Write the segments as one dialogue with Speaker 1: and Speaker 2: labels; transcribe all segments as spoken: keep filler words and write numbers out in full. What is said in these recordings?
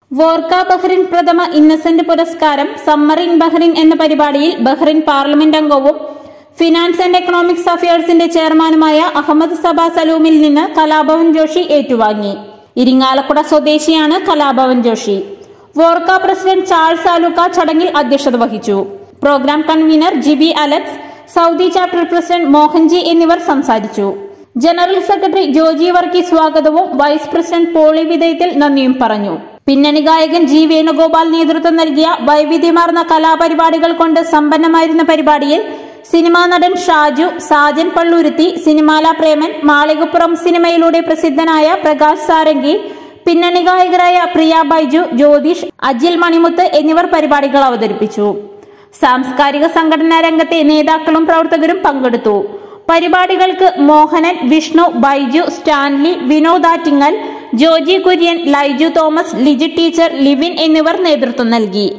Speaker 1: വോർക്ക Bahrain പ്രഥമ ഇന്നസെന്റ് പുരസ്കാരം summer in Bahrain എന്ന പരിപാടിയിൽ ബഹ്റിൻ പാർലമെന്റ് അംഗവും ഫിനാൻസ് ആൻഡ് എക്കണോമിക്സ് അഫയേഴ്സിന്റെ ചെയർമാനുമായ അഹമ്മദ് സബ സലൂമിൽ നിന്ന് കലാഭവൻ ജോഷി ഏറ്റുവാങ്ങി. ഇരിങ്ങാലക്കുട സ്വദേശിയാണ് കലാഭവൻ ജോഷി. വോർക്ക പ്രസിഡന്റ് ചാൾസ് ആലുക്ക ചടങ്ങിൽ അധ്യക്ഷത വഹിച്ചു. Programme convener Jibi Alex, Saudi chapter president Mohanji എന്നിവർ സംസാരിച്ചു. ജനറൽ സെക്രട്ടറി ജോജി വർക്കി സ്വാഗതവും വൈസ് പ്രസിഡന്റ് പോളി വിധേയത്തിൽ നന്ദിയും പറഞ്ഞു. പിന്നണി ഗായകൻ ജി വേണുഗോപാൽ നേതൃത്വം നൽകിയ വൈവിധ്യമാർന്ന കലാപരിപാടികൾ കൊണ്ട് സമ്പന്നമായിരുന്ന പരിപാടിയിൽ സിനിമാ നടൻ ഷാജു, സാജൻ പള്ളൂരുത്തി, സിനിമാല പ്രേമൻ, മാളികപ്പുറം സിനിമയിലൂടെ പ്രസിദ്ധനായ പ്രകാശ് സാരംഗി, പിന്നണി ഗായകരായ പ്രിയ ബൈജു, ജ്യോതിഷ്, അജിൽ മണിമുത്ത് എന്നിവർ പരിപാടികൾ അവതരിപ്പിച്ചു. സാംസ്കാരിക സംഘടനാ രംഗത്തെ നേതാക്കളും പ്രവർത്തകരും പങ്കെടുത്തു. പരിപാടികൾക്ക് മോഹനൻ, വിഷ്ണു, ബൈജു, സ്റ്റാൻലി, വിനോദ് ആറ്റിങ്ങൽ, ജോജി കുര്യൻ, ലൈജു തോമസ്, ലിജി ടീച്ചർ, ലിവിൻ എന്നിവർ നേതൃത്വം നൽകി.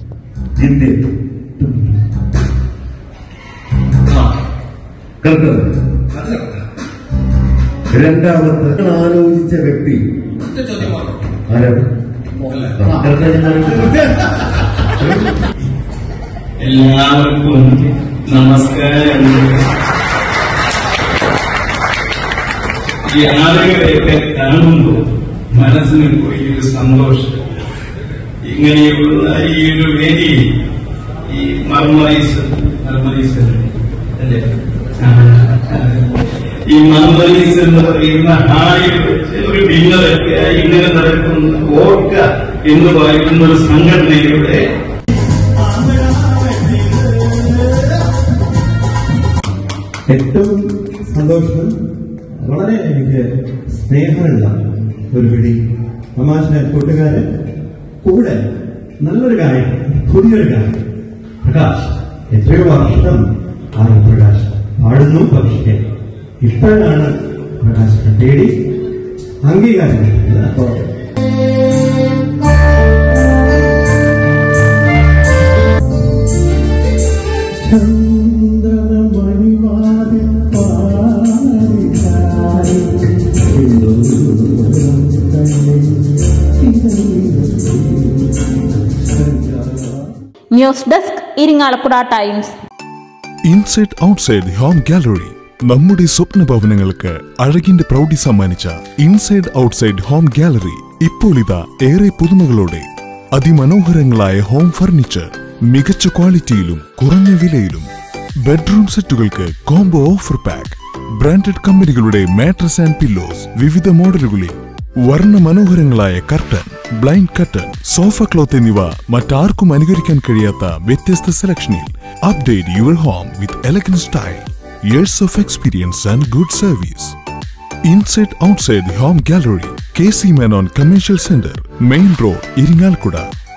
Speaker 2: രണ്ടാമത്തെ ആലോചിച്ച വ്യക്തി
Speaker 3: എല്ലാവർക്കും നമസ്കാരം. ഈ ആളുകളെയൊക്കെ കാണുമ്പോൾ മനസ്സിന് വലിയൊരു സന്തോഷം. ഇങ്ങനെയുള്ള ഈ ഒരു വേദി, ഈ മർമറീസ് മർമറീസ് അല്ലേ, ഈ മർമറീസ് എന്ന് പറയുന്ന ഹാളിൽ വെച്ച് ഒരു ഡിന്നറൊക്കെ ഇങ്ങനെ നടക്കുന്ന ഓർക്ക എന്ന് പറയുന്ന ഒരു സംഘടനയുടെ
Speaker 2: ഏറ്റവും സന്തോഷം, വളരെ എനിക്ക് സ്നേഹമുള്ള ഒരു പിടി തമാശ കൂട്ടുകാരൻ, കൂടെ നല്ലൊരു ഗായകൻ, പുതിയൊരു ഗായകൻ പ്രകാശ്. എത്രയോ വർഷം ആ പ്രകാശ് പാടുന്നു. പക്ഷേ ഇപ്പോഴാണ് പ്രകാശിനെ തേടി അംഗീകാരം കിട്ടുന്നത്. അപ്പോ
Speaker 1: news desk, Irinjalakuda Times.
Speaker 4: Inside outside home gallery. നമ്മുടെ സ്വപ്ന ഭവനങ്ങൾക്ക് അഴകിന്റെ പ്രൗഢി സമ്മാനിച്ച ഇൻസൈഡ് ഔട്ട്സൈഡ് ഹോം ഗാലറി ഇപ്പോൾ ഇതാ ഏറെ പുതുമകളോടെ. അതിമനോഹരങ്ങളായ ഹോം ഫർണിച്ചർ മികച്ച ക്വാളിറ്റിയിലും കുറഞ്ഞ വിലയിലും. ബെഡ്റൂം സെറ്റുകൾക്ക് കോംബോ ഓഫർ പാക്ക്. ബ്രാൻഡഡ് കമ്പനികളുടെ മാട്രസ് ആൻഡ് പില്ലോസ് വിവിധ മോഡലുകളിൽ. വർണ്ണ മനോഹരങ്ങളായ curtain, blind curtain, sofa cloth എന്നിവ മറ്റാർക്കും അനുകരിക്കാൻ കഴിയാത്ത വ്യത്യസ്ത സെലക്ഷനിൽ. Update your home with elegant style. Years of experience and good service. Inside outside home gallery, K C Menon commercial centre, main road, Irinjalakuda.